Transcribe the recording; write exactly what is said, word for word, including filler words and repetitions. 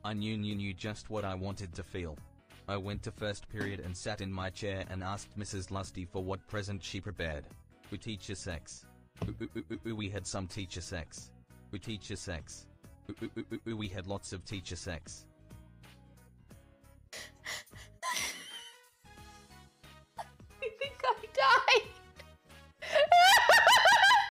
I knew knew knew just what I wanted to feel. I went to first period and sat in my chair and asked Missus Lusty for what present she prepared. Ooh, teacher sex. Ooh, ooh, ooh, ooh, ooh, we had some teacher sex. Ooh, teacher sex. Ooh, ooh, ooh, ooh, ooh, we had lots of teacher sex.